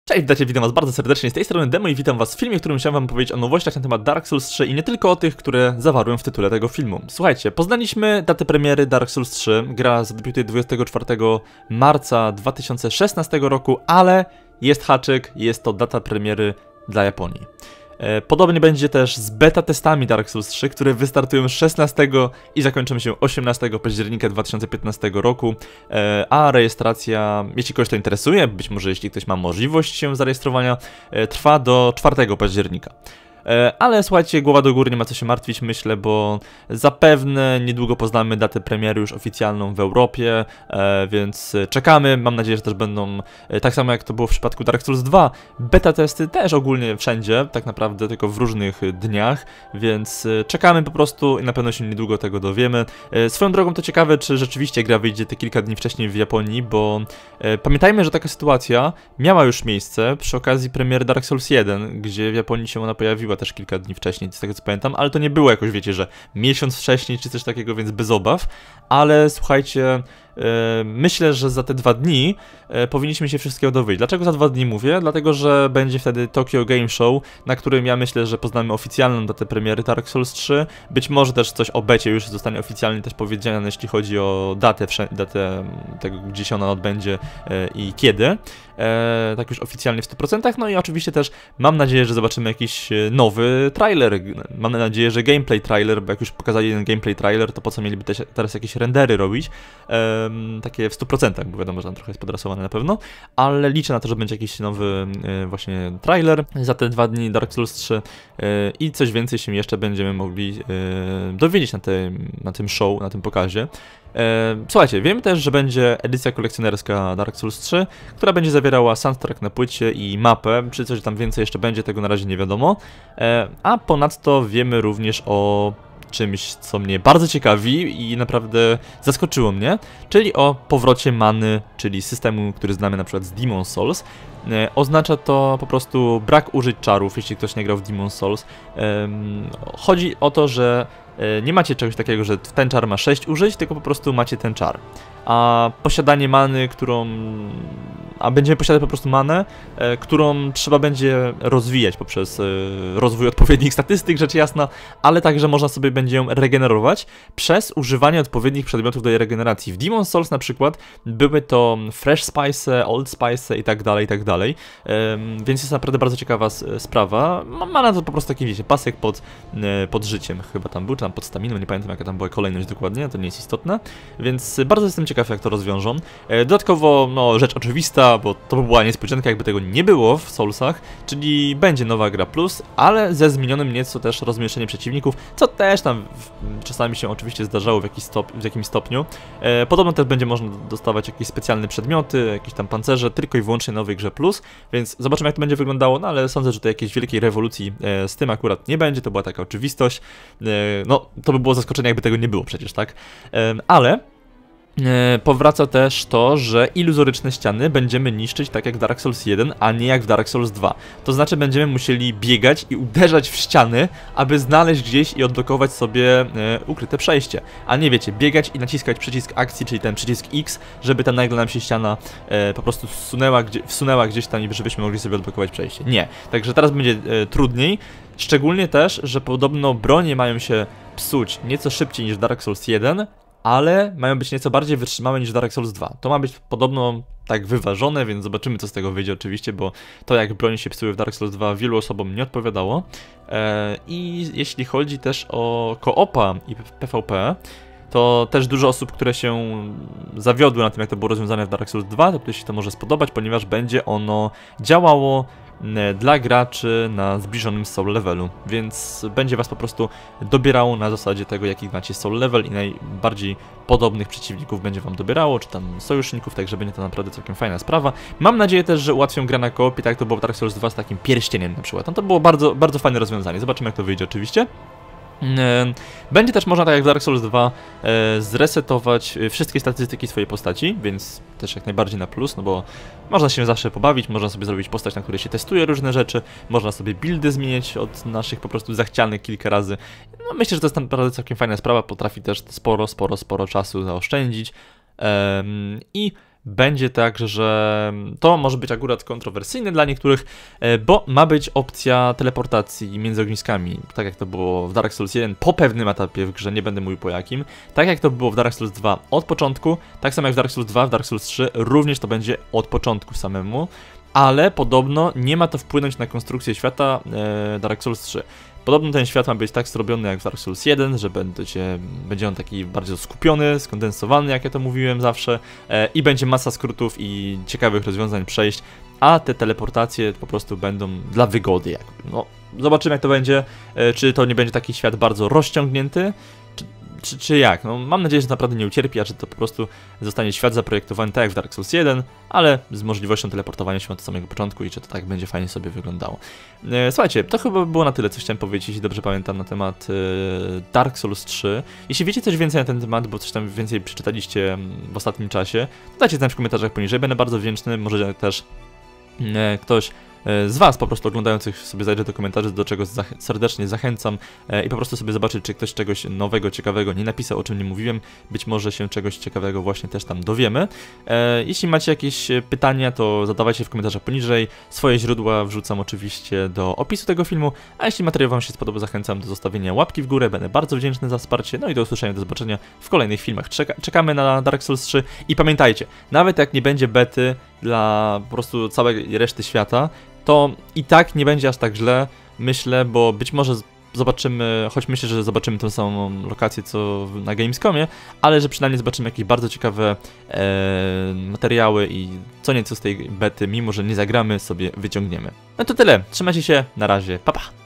Cześć, witajcie, witam was bardzo serdecznie z tej strony Demo i witam was w filmie, w którym chciałem wam powiedzieć o nowościach na temat Dark Souls 3 i nie tylko o tych, które zawarłem w tytule tego filmu. Słuchajcie, poznaliśmy datę premiery Dark Souls 3, gra zadebiutuje 24 marca 2016 roku, ale jest haczyk, jest to data premiery dla Japonii. Podobnie będzie też z beta testami Dark Souls 3, które wystartują 16 i zakończą się 18 października 2015 roku, a rejestracja, jeśli kogoś to interesuje, być może jeśli ktoś ma możliwość się zarejestrowania, trwa do 4 października. Ale słuchajcie, głowa do góry, nie ma co się martwić, myślę, bo zapewne niedługo poznamy datę premiery już oficjalną w Europie, więc czekamy. Mam nadzieję, że też będą, tak samo jak to było w przypadku Dark Souls 2, beta testy też ogólnie wszędzie, tak naprawdę tylko w różnych dniach, więc czekamy po prostu i na pewno się niedługo tego dowiemy. Swoją drogą to ciekawe, czy rzeczywiście gra wyjdzie te kilka dni wcześniej w Japonii, bo pamiętajmy, że taka sytuacja miała już miejsce przy okazji premiery Dark Souls 1, gdzie w Japonii się ona pojawiła też kilka dni wcześniej, z tego co pamiętam, ale to nie było jakoś, wiecie, że miesiąc wcześniej czy coś takiego, więc bez obaw, ale słuchajcie, myślę, że za te 2 dni powinniśmy się wszystkiego dowiedzieć. Dlaczego za 2 dni mówię? Dlatego, że będzie wtedy Tokyo Game Show, na którym ja myślę, że poznamy oficjalną datę premiery Dark Souls 3. Być może też coś o becie już zostanie oficjalnie też powiedziane, jeśli chodzi o datę tego, gdzie się ona odbędzie i kiedy. Tak już oficjalnie w 100%. No i oczywiście też mam nadzieję, że zobaczymy jakiś nowy trailer. Mam nadzieję, że gameplay trailer, bo jak już pokazali jeden gameplay trailer, to po co mieliby teraz jakieś rendery robić? Takie w 100%, bo wiadomo, że tam trochę jest podrasowane na pewno, ale liczę na to, że będzie jakiś nowy właśnie trailer za te 2 dni Dark Souls 3 i coś więcej się jeszcze będziemy mogli dowiedzieć na tym show, na tym pokazie. Słuchajcie, wiemy też, że będzie edycja kolekcjonerska Dark Souls 3, która będzie zawierała soundtrack na płycie i mapę, czy coś tam więcej jeszcze będzie, tego na razie nie wiadomo, a ponadto wiemy również o czymś, co mnie bardzo ciekawi i naprawdę zaskoczyło mnie, czyli o powrocie many, czyli systemu, który znamy na przykład z Demon's Souls. Oznacza to po prostu brak użyć czarów, jeśli ktoś nie grał w Demon's Souls. Chodzi o to, że nie macie czegoś takiego, że ten czar ma 6 użyć, tylko po prostu macie ten czar. A posiadanie many, będziemy posiadać po prostu manę, którą trzeba będzie rozwijać poprzez rozwój odpowiednich statystyk, rzecz jasna, ale także można sobie będzie ją regenerować przez używanie odpowiednich przedmiotów do jej regeneracji. W Demon's Souls na przykład były to Fresh Spice, Old Spice i tak dalej, więc jest naprawdę bardzo ciekawa sprawa. Mana to po prostu taki, wiecie, pasek pod życiem chyba tam był, czy tam pod staminą, nie pamiętam jaka tam była kolejność dokładnie, to nie jest istotne, więc bardzo jestem ciekaw, jak to rozwiążą. Dodatkowo, no, rzecz oczywista, bo to by była niespodzianka, jakby tego nie było w Soulsach, czyli będzie nowa gra plus, ale ze zmienionym nieco też rozmieszczeniem przeciwników, co też tam czasami się oczywiście zdarzało w jakimś stopniu. Podobno też będzie można dostawać jakieś specjalne przedmioty, jakieś tam pancerze, tylko i wyłącznie nowej grze plus, więc zobaczymy, jak to będzie wyglądało, no ale sądzę, że to jakiejś wielkiej rewolucji z tym akurat nie będzie, to była taka oczywistość. No, to by było zaskoczenie, jakby tego nie było przecież, tak? Ale powraca też to, że iluzoryczne ściany będziemy niszczyć tak jak w Dark Souls 1, a nie jak w Dark Souls 2. To znaczy będziemy musieli biegać i uderzać w ściany, aby znaleźć gdzieś i odblokować sobie ukryte przejście. A nie, wiecie, biegać i naciskać przycisk akcji, czyli ten przycisk X, żeby tam nagle nam się ściana po prostu wsunęła gdzieś tam i żebyśmy mogli sobie odblokować przejście. Nie. Także teraz będzie trudniej. Szczególnie też, że podobno bronie mają się psuć nieco szybciej niż Dark Souls 1, ale mają być nieco bardziej wytrzymałe niż Dark Souls 2. To ma być podobno tak wyważone, więc zobaczymy, co z tego wyjdzie oczywiście, bo to, jak bronie się psuły w Dark Souls 2, wielu osobom nie odpowiadało. I jeśli chodzi też o koopa i PvP, to też dużo osób, które się zawiodły na tym, jak to było rozwiązane w Dark Souls 2, to się to może spodobać, ponieważ będzie ono działało dla graczy na zbliżonym soul levelu, więc będzie was po prostu dobierało na zasadzie tego, jaki macie soul level i najbardziej podobnych przeciwników będzie wam dobierało, czy tam sojuszników, także będzie to naprawdę całkiem fajna sprawa. Mam nadzieję też, że ułatwią grę na koopie, tak jak to było w Dark Souls 2 z takim pierścieniem na przykład. No to było bardzo, bardzo fajne rozwiązanie, zobaczymy, jak to wyjdzie oczywiście. Będzie też można, tak jak w Dark Souls 2, zresetować wszystkie statystyki swojej postaci, więc też jak najbardziej na plus, no bo można się zawsze pobawić, można sobie zrobić postać, na której się testuje różne rzeczy, można sobie buildy zmieniać od naszych po prostu zachcianych kilka razy. No, myślę, że to jest naprawdę całkiem fajna sprawa, potrafi też sporo czasu zaoszczędzić. I będzie tak, że to może być akurat kontrowersyjne dla niektórych, bo ma być opcja teleportacji między ogniskami, tak jak to było w Dark Souls 1 po pewnym etapie w grze, nie będę mówił po jakim, tak jak to było w Dark Souls 2 od początku, tak samo jak w Dark Souls 2, w Dark Souls 3 również to będzie od początku samemu, ale podobno nie ma to wpłynąć na konstrukcję świata Dark Souls 3. Podobno ten świat ma być tak zrobiony jak w Dark Souls 1, że będzie on taki bardziej skupiony, skondensowany, jak ja to mówiłem zawsze, i będzie masa skrótów i ciekawych rozwiązań przejść, a te teleportacje po prostu będą dla wygody jakby. No, zobaczymy jak to będzie, czy to nie będzie taki świat bardzo rozciągnięty, czy jak? No, mam nadzieję, że naprawdę nie ucierpi, a że to po prostu zostanie świat zaprojektowany tak jak w Dark Souls 1, ale z możliwością teleportowania się od samego początku i że to tak będzie fajnie sobie wyglądało. Słuchajcie, to chyba było na tyle, co chciałem powiedzieć, jeśli dobrze pamiętam, na temat Dark Souls 3. Jeśli wiecie coś więcej na ten temat, bo coś tam więcej przeczytaliście w ostatnim czasie, to dajcie znać w komentarzach poniżej, będę bardzo wdzięczny, może też ktoś z Was po prostu oglądających sobie zajrzę do komentarzy, do czego serdecznie zachęcam i po prostu sobie zobaczyć, czy ktoś czegoś nowego, ciekawego nie napisał, o czym nie mówiłem. Być może się czegoś ciekawego właśnie też tam dowiemy. Jeśli macie jakieś pytania, to zadawajcie w komentarzach poniżej. Swoje źródła wrzucam oczywiście do opisu tego filmu, a jeśli materiał Wam się spodobał, zachęcam do zostawienia łapki w górę, będę bardzo wdzięczny za wsparcie, no i do usłyszenia, do zobaczenia w kolejnych filmach. Czekamy na Dark Souls 3 i pamiętajcie, nawet jak nie będzie bety dla po prostu całej reszty świata, to i tak nie będzie aż tak źle, myślę, bo być może zobaczymy, choć myślę, że zobaczymy tą samą lokację co na Gamescomie, ale że przynajmniej zobaczymy jakieś bardzo ciekawe materiały i co nieco z tej bety, mimo że nie zagramy, sobie wyciągniemy. No to tyle, trzymajcie się, na razie, pa pa!